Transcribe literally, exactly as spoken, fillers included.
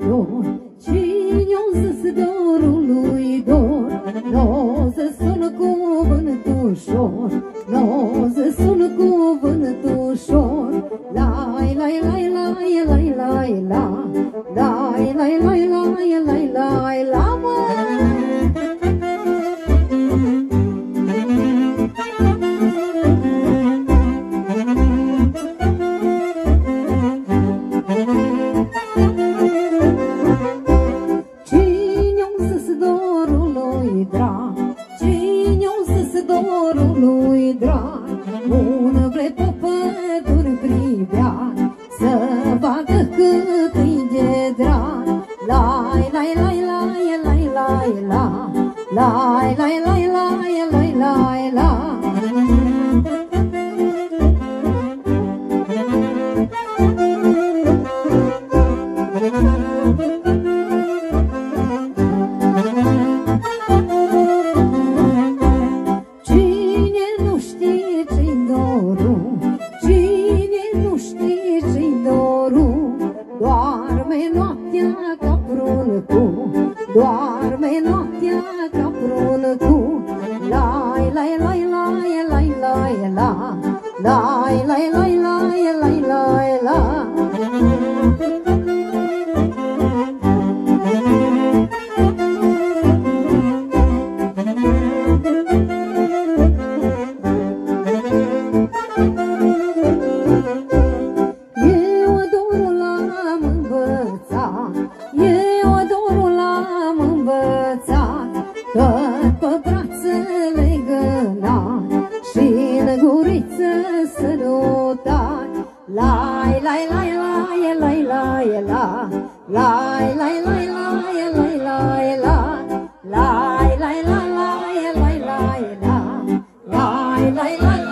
dor, cine-o zis dorului dor, n-o să sună cuvânt ușor, n-o să sună cuvânt ușor. Lai, lai, lai, lai, lai, lai, la, lai, lai, lai, lai, lai, lai, la, mă. Cine-o zis dorului drag, cine-o zis dorului drag, un vrei pe păduri privea, să vadă cât-i de drag. Lai, lai, lai, lai, lai, lai, la, lai, lai, lai, lai, lai, lai, la. Cine nu știe ce-i dorul, cine nu știe ce-i dorul, doarme noaptea ca pruncu, doarme noaptea ca pruncu. Lai, lai, lai, lai, lai, lai, la, lai, lai, lai, lai, lai, lai, la. Eu adorul l-am învățat, eu adorul l-am învățat, tot pe brațele gânat și în guriță sărutat. Lai, lai, lai, lai, lai, lai, la, lai, lai, lai, lai, lai, lai, la, lai, lai, lai, lai, lai, lai, la, lai, lai, lai.